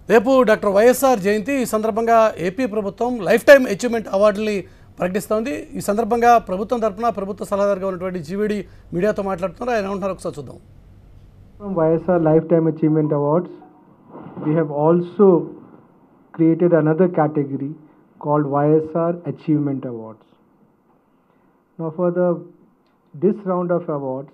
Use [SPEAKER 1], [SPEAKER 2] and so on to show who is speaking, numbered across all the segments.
[SPEAKER 1] రేపు doctor YSR జయంతి ఈ సందర్భంగా ఏపీ ప్రభుత్వం లైఫ్ టైమ్ అచీవ్మెంట్ అవార్డుని ప్రకటిస్తోంది. ఈ సందర్భంగా ప్రభుత్వం తరపున ప్రభుత్వ సలహాదారుగా ఉన్నటువంటి జీవీడి మీడియాతో మాట్లాడుతున్నారు. ఆయన ఏమంటారు ఒకసారి చూద్దాం.
[SPEAKER 2] From YSR Lifetime Achievement Awards, we have also created another category called YSR Achievement Awards. Now for this round of awards,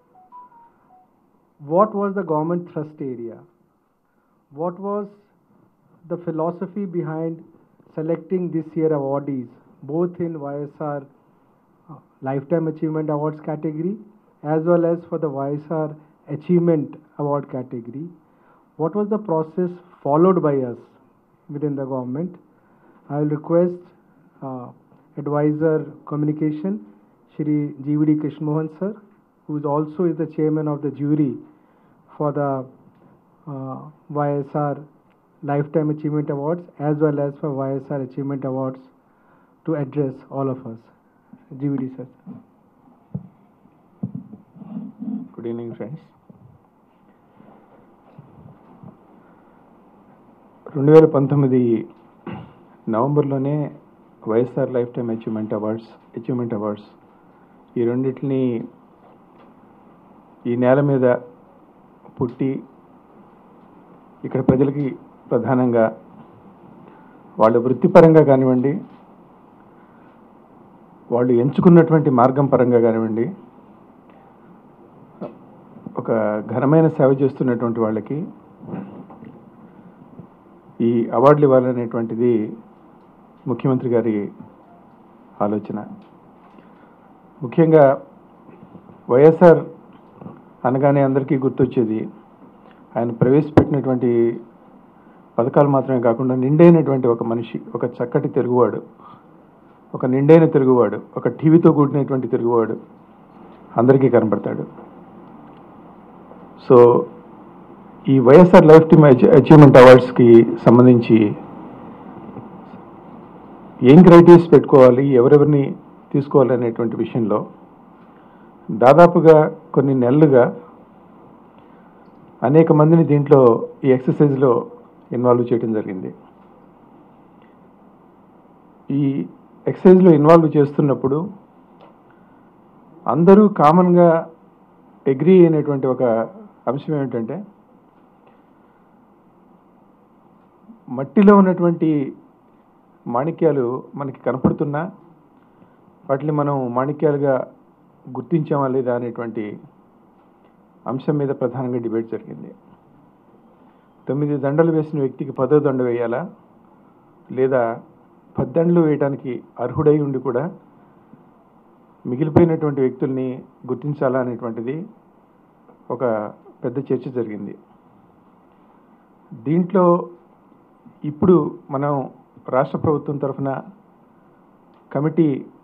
[SPEAKER 2] what was the government thrust area? What was the philosophy behind selecting this year awardees, both in YSR Lifetime Achievement Awards category as well as for the YSR Achievement Award category? What was the process followed by us within the government? I will request Advisor Communication, Shri GVD Krishnamohan sir, who is also the chairman of the jury for the YSR Lifetime Achievement Awards as well as for YSR Achievement Awards, to address all of us. GVD sir.
[SPEAKER 3] Good evening friends. 2019 నవంబర్లోనే YSR life time achievement awards ఈ రెండింటిని ఈ నేల మీద పుట్టి ఇక్కడ ప్రజలకి ప్రధానంగా వాళ్ళ వృత్తిపరంగా కానివ్వండి, వాళ్ళు ఎంచుకున్నటువంటి మార్గం పరంగా కానివ్వండి, ఒక ఘనమైన సేవ చేస్తున్నటువంటి వాళ్ళకి ఈ అవార్డులు ఇవ్వాలనేటువంటిది ముఖ్యమంత్రి గారి ఆలోచన. ముఖ్యంగా వైఎస్ఆర్ అనగానే అందరికీ గుర్తొచ్చేది ఆయన ప్రవేశపెట్టినటువంటి పథకాలు మాత్రమే కాకుండా నిండైనటువంటి ఒక మనిషి, ఒక చక్కటి తెలుగువాడు, ఒక నిండైన తెలుగువాడు, ఒక టీవీతో కూడినటువంటి తెలుగువాడు అందరికీ కనబడతాడు. సో ఈ వైఎస్ఆర్ లైఫ్ టైమ్ అచీవ్మెంట్ అవార్డ్స్కి సంబంధించి ఏం క్రైటీరియాస్ పెట్టుకోవాలి, ఎవరెవరిని తీసుకోవాలి అనేటువంటి విషయంలో దాదాపుగా కొన్ని నెలలుగా అనేక మందిని దీంట్లో ఈ ఎక్సర్సైజ్లో ఇన్వాల్వ్ చేయడం జరిగింది. ఈ ఎక్సర్సైజ్లో ఇన్వాల్వ్ చేస్తున్నప్పుడు అందరూ కామన్గా అగ్రీ అయినటువంటి ఒక అంశం ఏమిటంటే, మట్టిలో ఉన్నటువంటి మాణిక్యాలు మనకి కనపడుతున్నా వాటిని మనం మాణిక్యాలుగా గుర్తించామా లేదా అనేటువంటి అంశం మీద ప్రధానంగా డిబేట్ జరిగింది. 9 దండలు వేసిన వ్యక్తికి 10వ దండ వేయాలా, లేదా 10 దండలు వేయడానికి అర్హుడై ఉండి కూడా మిగిలిపోయినటువంటి వ్యక్తుల్ని గుర్తించాలా అనేటువంటిది ఒక పెద్ద చర్చ జరిగింది. దీంట్లో ఇప్పుడు మనం రాష్ట్ర ప్రభుత్వం తరఫున కమిటీ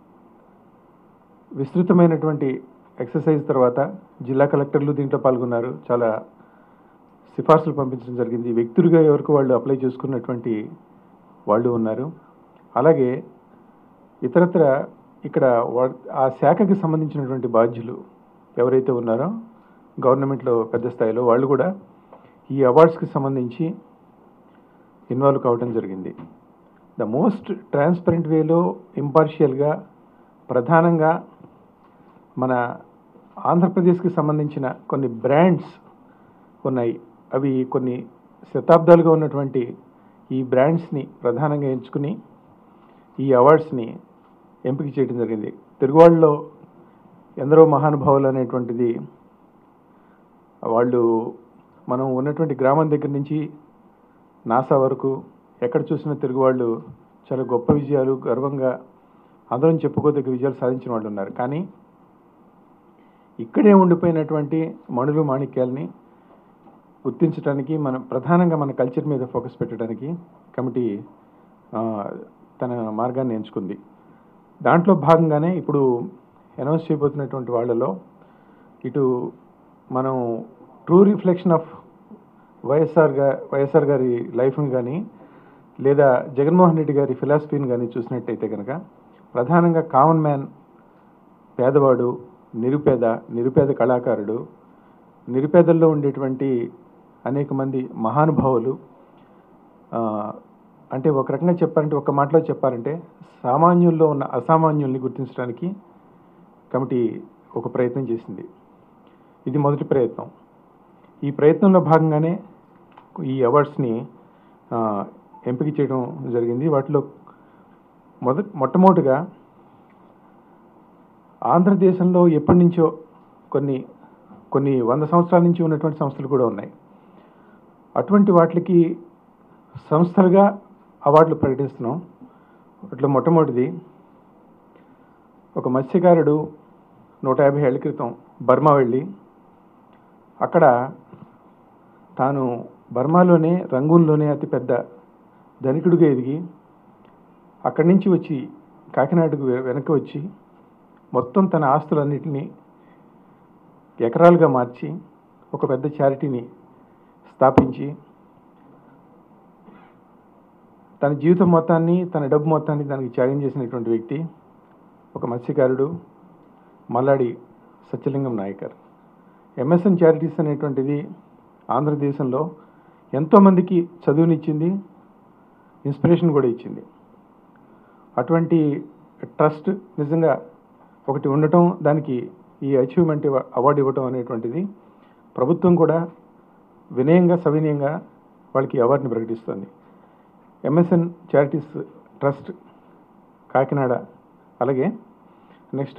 [SPEAKER 3] విస్తృతమైనటువంటి ఎక్సర్సైజ్ తర్వాత జిల్లా కలెక్టర్లు దీంట్లో పాల్గొన్నారు. చాలా సిఫార్సులు పంపించడం జరిగింది. వ్యక్తులుగా ఎవరికి వాళ్ళు అప్లై చేసుకున్నటువంటి వాళ్ళు ఉన్నారు. అలాగే ఇతరత్ర ఇక్కడ ఆ శాఖకి సంబంధించినటువంటి బాధ్యులు ఎవరైతే ఉన్నారో గవర్నమెంట్లో పెద్ద స్థాయిలో వాళ్ళు కూడా ఈ అవార్డ్స్కి సంబంధించి ఇన్వాల్వ్ కావడం జరిగింది. ద మోస్ట్ ట్రాన్స్పరెంట్ వేలో ఇంపార్షియల్గా ప్రధానంగా మన ఆంధ్రప్రదేశ్కి సంబంధించిన కొన్ని బ్రాండ్స్ ఉన్నాయి. అవి కొన్ని శతాబ్దాలుగా ఉన్నటువంటి ఈ బ్రాండ్స్ని ప్రధానంగా ఎంచుకుని ఈ అవార్డ్స్ని ఎంపిక చేయడం జరిగింది. తెలుగువాళ్ళలో ఎందరో మహానుభావులు అనేటువంటిది వాళ్ళు మనం ఉన్నటువంటి గ్రామం దగ్గర నుంచి నాసా వరకు ఎక్కడ చూసిన తెలుగు వాళ్ళు చాలా గొప్ప విజయాలు, గర్వంగా అందరం చెప్పుకోదగ్గ విజయాలు సాధించిన వాళ్ళు ఉన్నారు. కానీ ఇక్కడే ఉండిపోయినటువంటి మణులు మాణిక్యాలని గుర్తించడానికి మనం ప్రధానంగా మన కల్చర్ మీద ఫోకస్ పెట్టడానికి కమిటీ తన మార్గాన్ని ఎంచుకుంది. దాంట్లో భాగంగానే ఇప్పుడు అనౌన్స్ చేయబోతున్నటువంటి వాళ్ళలో ఇటు మనం ట్రూ రిఫ్లెక్షన్ ఆఫ్ వైఎస్ఆర్ గారి లైఫ్ని కానీ లేదా జగన్మోహన్ రెడ్డి గారి ఫిలాసఫీని కానీ చూసినట్టయితే కనుక ప్రధానంగా కామన్ మ్యాన్, పేదవాడు, నిరుపేద కళాకారుడు, నిరుపేదల్లో ఉండేటువంటి అనేక మంది మహానుభావులు అంటే ఒక రకంగా చెప్పాలంటే, ఒక మాటలో చెప్పాలంటే సామాన్యుల్లో ఉన్న అసామాన్యుల్ని గుర్తించడానికి కమిటీ ఒక ప్రయత్నం చేసింది. ఇది మొదటి ప్రయత్నం. ఈ ప్రయత్నంలో భాగంగానే ఈ అవార్డ్స్ని ఎంపిక చేయడం జరిగింది. వాటిలో మొట్టమొదటిగా ఆంధ్రదేశంలో ఎప్పటి నుంచో కొన్ని 100 సంవత్సరాల నుంచి ఉన్నటువంటి సంస్థలు కూడా ఉన్నాయి. అటువంటి వాటికి సంస్థలుగా అవార్డులు ప్రకటిస్తున్నాం. వాటిలో మొట్టమొదటిది, ఒక మత్స్యకారుడు 150 ఏళ్ల క్రితం బర్మా వెళ్ళి అక్కడ తాను బర్మాలోనే రంగూన్లోనే అతిపెద్ద ధనికుడిగా ఎదిగి అక్కడి నుంచి వచ్చి కాకినాడకు వెనక్కి వచ్చి మొత్తం తన ఆస్తులన్నింటినీ ఎకరాలుగా మార్చి ఒక పెద్ద చారిటీని స్థాపించి తన జీవితం మొత్తాన్ని, తన డబ్బు మొత్తాన్ని దానికి త్యాగం చేసినటువంటి వ్యక్తి ఒక మత్స్యకారుడు మల్లాడి సత్యలింగం నాయకర్. ఎంఎస్ఎన్ చారిటీస్ అనేటువంటిది ఆంధ్రదేశంలో ఎంతోమందికి చదువునిచ్చింది, ఇన్స్పిరేషన్ కూడా ఇచ్చింది. అటువంటి ట్రస్ట్ నిజంగా ఒకటి ఉండటం, దానికి ఈ అచీవ్మెంట్ అవార్డు ఇవ్వటం అనేటువంటిది ప్రభుత్వం కూడా వినయంగా సవినయంగా వాళ్ళకి అవార్డుని ప్రకటిస్తుంది. ఎంఎస్ఎన్ చారిటీస్ ట్రస్ట్ కాకినాడ, అలాగే నెక్స్ట్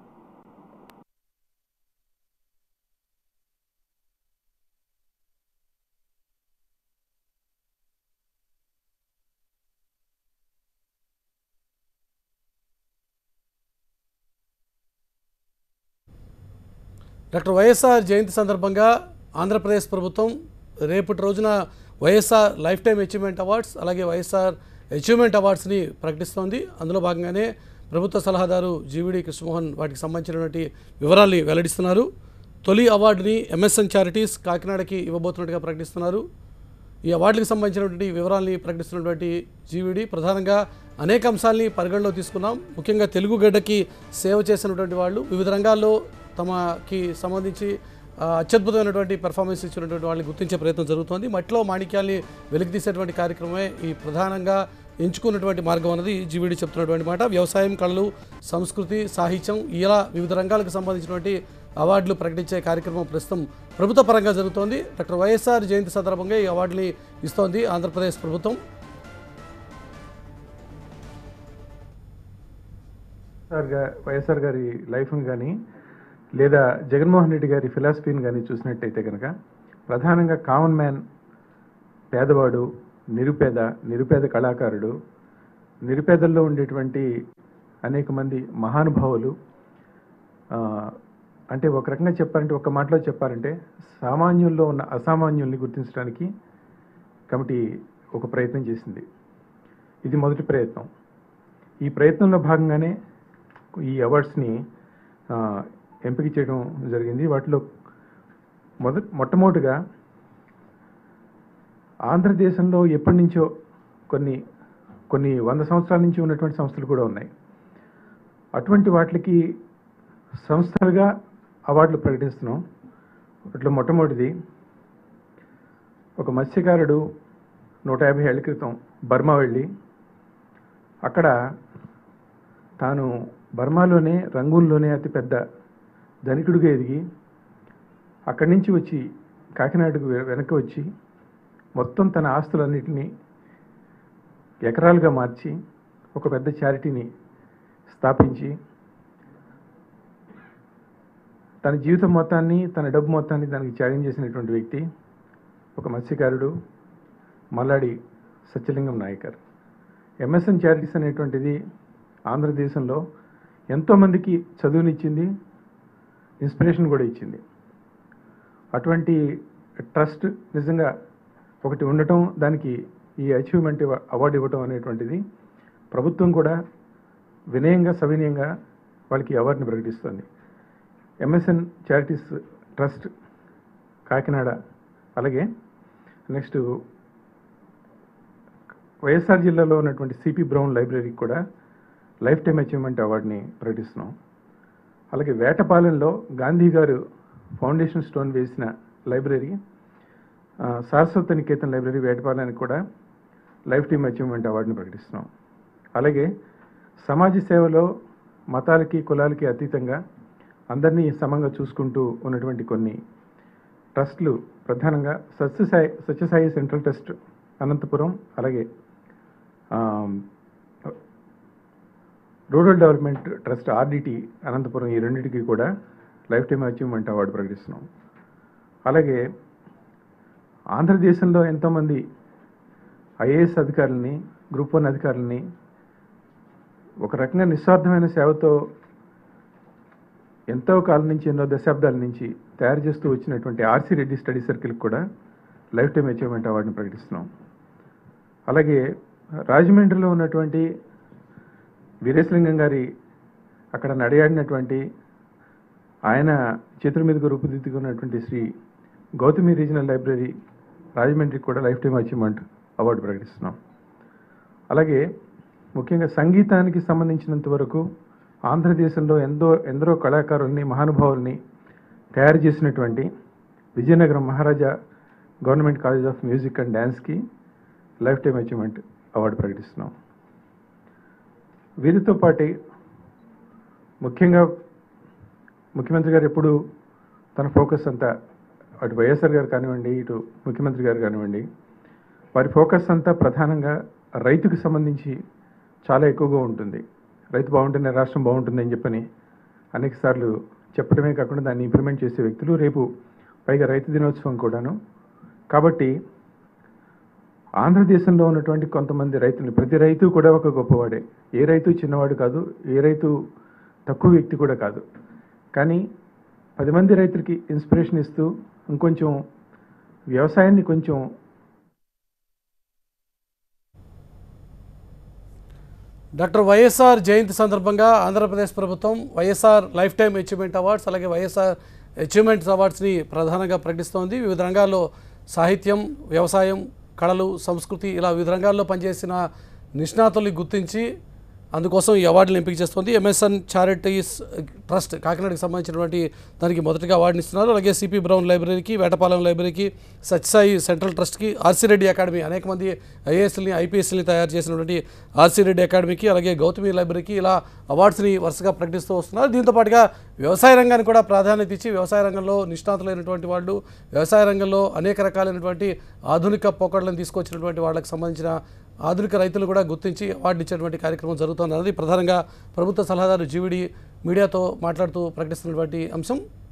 [SPEAKER 1] డాక్టర్ వైఎస్ఆర్ జయంతి సందర్భంగా ఆంధ్రప్రదేశ్ ప్రభుత్వం రేపటి రోజున YSR life time achievement awards, అలాగే వైఎస్ఆర్ అచీవ్మెంట్ అవార్డ్స్ని ప్రకటిస్తోంది. అందులో భాగంగానే ప్రభుత్వ సలహాదారు జీవీడి కృష్ణమోహన్ వాటికి సంబంధించినటువంటి వివరాల్ని వెల్లడిస్తున్నారు. తొలి అవార్డుని ఎంఎస్ఎన్ చారిటీస్ కాకినాడకి ఇవ్వబోతున్నట్టుగా ప్రకటిస్తున్నారు. ఈ అవార్డులకు సంబంధించినటువంటి వివరాల్ని ప్రకటిస్తున్నటువంటి జీవీడి ప్రధానంగా అనేక అంశాలని పరిగణలో తీసుకున్నాం. ముఖ్యంగా తెలుగు గడ్డకి సేవ చేసినటువంటి వాళ్ళు, వివిధ రంగాల్లో తమకి సంబంధించి అత్యద్భుతమైనటువంటి పెర్ఫార్మెన్స్ ఇచ్చినటువంటి వాళ్ళని గుర్తించే ప్రయత్నం జరుగుతోంది. మట్టిలో మాణిక్యాల్ని వెలికితీసేటువంటి కార్యక్రమమే ఈ ప్రధానంగా ఎంచుకున్నటువంటి మార్గం అన్నది జీవీడి చెప్తున్నటువంటి మాట. వ్యవసాయం, కళలు, సంస్కృతి, సాహిత్యం ఇలా వివిధ రంగాలకు సంబంధించినటువంటి అవార్డులు ప్రకటించే కార్యక్రమం ప్రస్తుతం ప్రభుత్వ పరంగా జరుగుతోంది. డాక్టర్ వైఎస్ఆర్ జయంతి సందర్భంగా ఈ అవార్డుని ఇస్తోంది ఆంధ్రప్రదేశ్ ప్రభుత్వం.
[SPEAKER 3] వైఎస్ఆర్ గారి లైఫ్ని కానీ లేదా జగన్మోహన్ రెడ్డి గారి ఫిలాసఫీని కానీ చూసినట్టయితే కనుక ప్రధానంగా కామన్ మ్యాన్, పేదవాడు, నిరుపేద కళాకారుడు, నిరుపేదల్లో ఉండేటువంటి అనేక మంది మహానుభావులు, అంటే ఒక రకంగా చెప్పాలంటే, ఒక మాటలో చెప్పాలంటే సామాన్యుల్లో ఉన్న అసామాన్యుల్ని గుర్తించడానికి కమిటీ ఒక ప్రయత్నం చేసింది. ఇది మొదటి ప్రయత్నం. ఈ ప్రయత్నంలో భాగంగానే ఈ అవార్డ్స్ని ఎంపిక చేయడం జరిగింది. వాటిలో మొట్టమొదటిగా ఆంధ్రదేశంలో ఎప్పటి నుంచో కొన్ని 100 సంవత్సరాల నుంచి ఉన్నటువంటి సంస్థలు కూడా ఉన్నాయి. అటువంటి వాటికి సంస్థలుగా అవార్డులు ప్రకటిస్తున్నాం. వాటిలో మొట్టమొదటిది, ఒక మత్స్యకారుడు 150 ఏళ్ల క్రితం బర్మా వెళ్ళి అక్కడ తాను బర్మాలోనే రంగూన్లోనే అతిపెద్ద ధనికుడిగా ఎదిగి అక్కడి నుంచి వచ్చి కాకినాడకు వెనక్కి వచ్చి మొత్తం తన ఆస్తులన్నింటినీ ఎకరాలుగా మార్చి ఒక పెద్ద చారిటీని స్థాపించి తన జీవితం మొత్తాన్ని, తన డబ్బు మొత్తాన్ని దానికి త్యాగం చేసినటువంటి వ్యక్తి ఒక మత్స్యకారుడు మల్లాడి సత్యలింగం నాయకర్. ఎంఎస్ఎన్ చారిటీస్ అనేటువంటిది ఆంధ్రదేశంలో ఎంతోమందికి చదువునిచ్చింది, ఇన్స్పిరేషన్ కూడా ఇచ్చింది. అటువంటి ట్రస్ట్ నిజంగా ఒకటి ఉండటం, దానికి ఈ అచీవ్మెంట్ అవార్డు ఇవ్వటం అనేటువంటిది ప్రభుత్వం కూడా వినయంగా సవినయంగా వాళ్ళకి అవార్డుని ప్రకటిస్తుంది. ఎంఎస్ఎన్ చారిటీస్ ట్రస్ట్ కాకినాడ, అలాగే నెక్స్ట్ వైఎస్ఆర్ జిల్లాలో ఉన్నటువంటి సిపి బ్రౌన్ లైబ్రరీకి కూడా లైఫ్ టైమ్ అచీవ్మెంట్ అవార్డుని ప్రకటిస్తున్నాం. అలాగే వేటపాలెంలో గాంధీ గారు ఫౌండేషన్ స్టోన్ వేసిన లైబ్రరీ, సారస్వత నికేతన్ లైబ్రరీ వేటపాలెంకి కూడా లైఫ్ టైమ్ అచీవ్మెంట్ అవార్డుని ప్రకటిస్తున్నాం. అలాగే సమాజ సేవలో మతాలకి కులాలకి అతీతంగా అందరినీ సమంగా చూసుకుంటూ ఉన్నటువంటి కొన్ని ట్రస్టులు, ప్రధానంగా సత్యసాయి సెంట్రల్ ట్రస్ట్ అనంతపురం, అలాగే rural development trust RDT Anantapuram, ఈ రెండింటికి కూడా లైఫ్ టైమ్ అచీవ్మెంట్ అవార్డు ప్రకటిస్తున్నాం. అలాగే ఆంధ్రదేశంలో ఎంతోమంది ఐఏఎస్ అధికారులని, గ్రూప్ 1 అధికారులని ఒక రకంగా నిస్వార్థమైన సేవతో ఎంతో కాలం నుంచి, ఎన్నో దశాబ్దాల నుంచి తయారు చేస్తూ వచ్చినటువంటి ఆర్సి రెడ్డి స్టడీ సర్కిల్కి కూడా లైఫ్ టైమ్ అచీవ్మెంట్ అవార్డుని ప్రకటిస్తున్నాం. అలాగే రాజమండ్రిలో ఉన్నటువంటి వీరేశలింగం గారి అక్కడ నడియాడినటువంటి, ఆయన చేతుల మీదుగా రూపుదిద్దుకున్నటువంటి శ్రీ గౌతమి రీజనల్ లైబ్రరీ రాజమండ్రికి కూడా లైఫ్ టైమ్ అచీవ్మెంట్ అవార్డు ప్రకటిస్తున్నాం. అలాగే ముఖ్యంగా సంగీతానికి సంబంధించినంత వరకు ఆంధ్రదేశంలో ఎందరో కళాకారుల్ని, మహానుభావుల్ని తయారు చేసినటువంటి Vizianagaram Maharaja government college of music and డ్యాన్స్కి లైఫ్ టైమ్ అచీవ్మెంట్ అవార్డు ప్రకటిస్తున్నాం. వీరితో పాటు ముఖ్యంగా ముఖ్యమంత్రి గారు ఎప్పుడు తన ఫోకస్ అంతా, అటు వైఎస్ఆర్ గారు కానివ్వండి, ఇటు ముఖ్యమంత్రి గారు కానివ్వండి, వారి ఫోకస్ అంతా ప్రధానంగా రైతుకు సంబంధించి చాలా ఎక్కువగా ఉంటుంది. రైతు బాగుంటేనే రాష్ట్రం బాగుంటుందని చెప్పని అనేక సార్లు చెప్పడమే కాకుండా దాన్ని ఇంప్లిమెంట్ చేసే వ్యక్తులు. రేపు పైగా రైతు దినోత్సవం కూడాను. కాబట్టి ఆంధ్రదేశంలో ఉన్నటువంటి కొంతమంది రైతులు, ప్రతి రైతు కూడా ఒక గొప్పవాడే. ఏ రైతు చిన్నవాడు కాదు, ఏ రైతు తక్కువ వ్యక్తి కూడా కాదు. కానీ 10 మంది రైతులకి ఇన్స్పిరేషన్ ఇస్తూ ఇంకొంచెం వ్యవసాయాన్ని కొంచెం
[SPEAKER 1] డాక్టర్ వైఎస్ఆర్ జయంతి సందర్భంగా ఆంధ్రప్రదేశ్ ప్రభుత్వం YSR life time achievement awards, అలాగే వైఎస్ఆర్ అచీవ్మెంట్స్ అవార్డ్స్ని ప్రధానంగా ప్రకటిస్తోంది. వివిధ రంగాల్లో సాహిత్యం, వ్యవసాయం, కళలు, సంస్కృతి ఇలా వివిధ రంగాల్లో పనిచేసిన నిష్ణాతుల్ని గుర్తించి అందుకోసం ఈ అవార్డులు ఎంపిక చేస్తుంది. ఎంఎస్ఎన్ చారిటీస్ ట్రస్ట్ కాకినాడకి సంబంధించినటువంటి దానికి మొదటిగా అవార్డుని ఇస్తున్నారు. అలాగే సిపి బ్రౌన్ లైబ్రరీకి, వేటపాలెం లైబ్రరీకి, సత్యసాయి సెంట్రల్ ట్రస్ట్కి, ఆర్సి రెడ్డి అకాడమీ అనేక మంది ఐఏఎస్ని, ఐపీఎస్ని తయారు చేసినటువంటి ఆర్సి రెడ్డి అకాడమీకి, అలాగే గౌతమి లైబ్రరీకి ఇలా అవార్డ్స్ని వరుసగా ప్రకటిస్తూ వస్తున్నారు. దీంతో పాటుగా వ్యవసాయ రంగానికి కూడా ప్రాధాన్యత ఇచ్చి వ్యవసాయ రంగంలో నిష్ణాతులైనటువంటి వాళ్ళు, వ్యవసాయ రంగంలో అనేక రకాలైనటువంటి ఆధునిక పోకడలను తీసుకొచ్చినటువంటి వాళ్ళకి సంబంధించిన ఆధునిక రైతులు కూడా గుర్తించి అవార్డు ఇచ్చేటువంటి కార్యక్రమం జరుగుతోంది. ప్రధానంగా ప్రభుత్వ సలహాదారు జీవిడి మీడియాతో మాట్లాడుతూ ప్రకటిస్తున్నటువంటి అంశం.